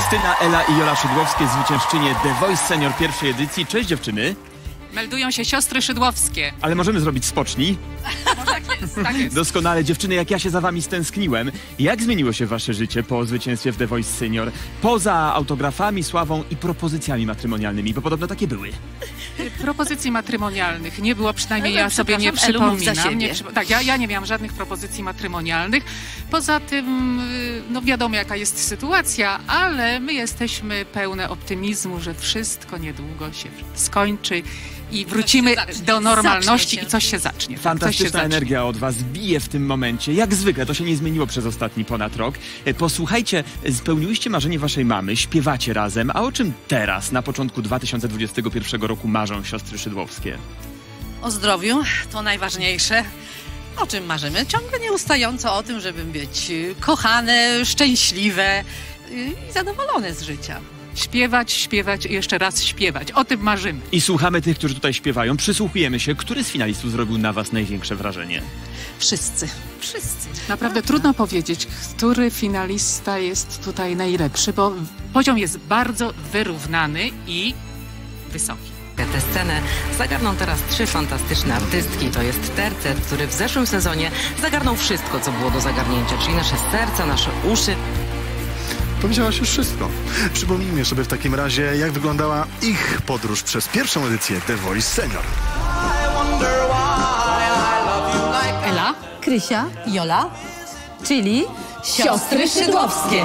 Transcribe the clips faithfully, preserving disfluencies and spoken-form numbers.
Krystyna, Ela i Jola Szydłowskie, zwyciężczynie The Voice Senior pierwszej edycji. Cześć dziewczyny. Meldują się siostry Szydłowskie. Ale możemy zrobić spocznij. No, tak jest, tak jest. Doskonale. Dziewczyny, jak ja się za wami stęskniłem. Jak zmieniło się wasze życie po zwycięstwie w The Voice Senior? Poza autografami, sławą i propozycjami matrymonialnymi, bo podobno takie były. Propozycji matrymonialnych nie było, przynajmniej Ale ja sobie nie przepraszam, Elu, mów za przypominam. siebie. Nie, przy- tak, ja, ja nie miałam żadnych propozycji matrymonialnych. Poza tym, y, no wiadomo jaka jest sytuacja, ale my jesteśmy pełne optymizmu, że wszystko niedługo się skończy i wrócimy zacznie. do normalności Zacznie się. i coś się zacznie. Tak, coś się Fantastyczna zacznie. energia od was bije w tym momencie. Jak zwykle, to się nie zmieniło przez ostatni ponad rok. E, Posłuchajcie, spełniłyście marzenie waszej mamy, śpiewacie razem. A o czym teraz, na początku dwa tysiące dwudziestego pierwszego roku marzą siostry Szydłowskie? O zdrowiu, to najważniejsze. O czym marzymy? Ciągle nieustająco o tym, żeby być y, kochane, szczęśliwe y, i zadowolone z życia. Śpiewać, śpiewać i jeszcze raz śpiewać. O tym marzymy. I słuchamy tych, którzy tutaj śpiewają. Przysłuchujemy się. Który z finalistów zrobił na was największe wrażenie? Wszyscy. Wszyscy. Naprawdę trudno powiedzieć, który finalista jest tutaj najlepszy, bo poziom jest bardzo wyrównany i wysoki. Tę scenę zagarną teraz trzy fantastyczne artystki. To jest tercet, który w zeszłym sezonie zagarnął wszystko, co było do zagarnięcia, czyli nasze serca, nasze uszy. Powiedziałaś już wszystko. Przypomnijmy sobie w takim razie, jak wyglądała ich podróż przez pierwszą edycję The Voice Senior. Ela? Krysia, Jola? czyli siostry Szydłowskie.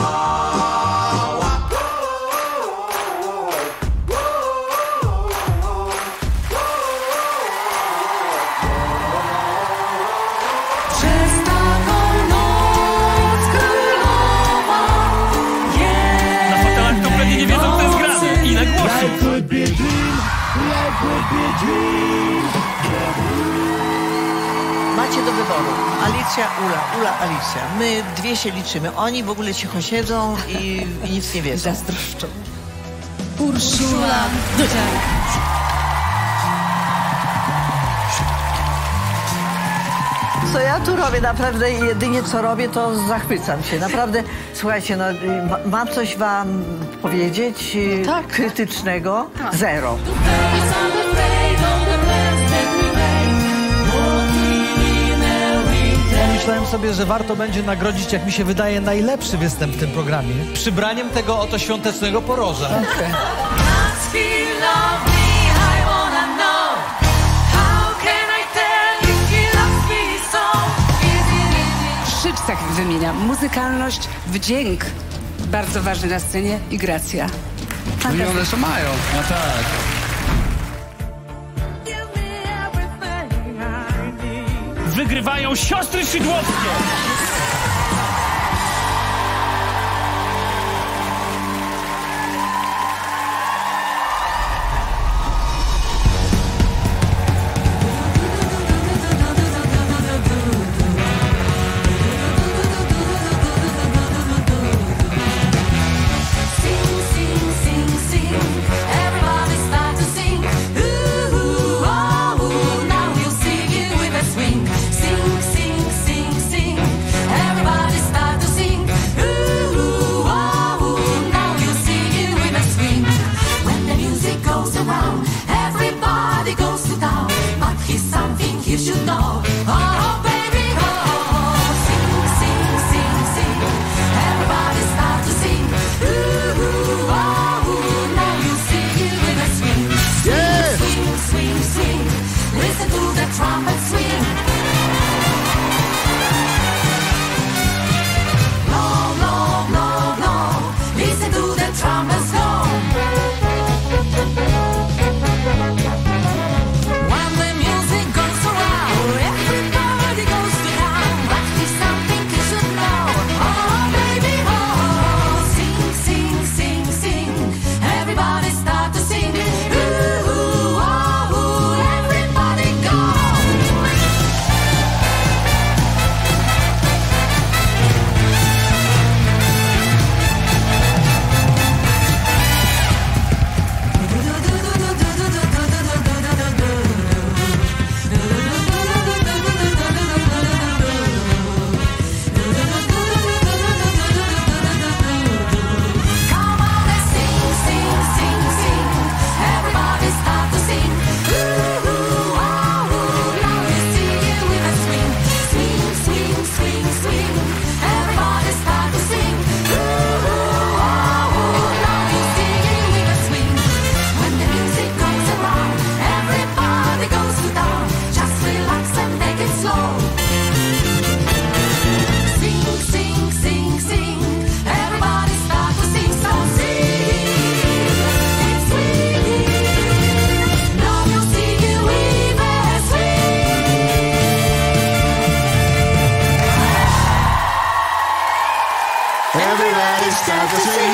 Na fotelach to pewnie nie wiedzą, kto jest grany. I na głosie. Macie do wyboru Alicja, Ula, Ula, Alicja. My dwie się liczymy. Oni w ogóle cicho siedzą i, i nic nie wiedzą. Zazdroszczą. Urszula Dudziak. Co ja tu robię? Naprawdę jedynie co robię, to zachwycam się. Naprawdę, słuchajcie, no, ma, mam coś wam powiedzieć No tak. krytycznego. Zero. Ja myślałem sobie, że warto będzie nagrodzić, jak mi się wydaje, najlepszy występ w tym programie. Przybraniem tego oto świątecznego poroża. Trzy cechy wymieniam. Muzykalność, wdzięk, bardzo ważny na scenie, i gracja. No i one to mają, no tak. Wygrywają siostry Szydłowskie. Sing, sing, sing, sing. Zaprosili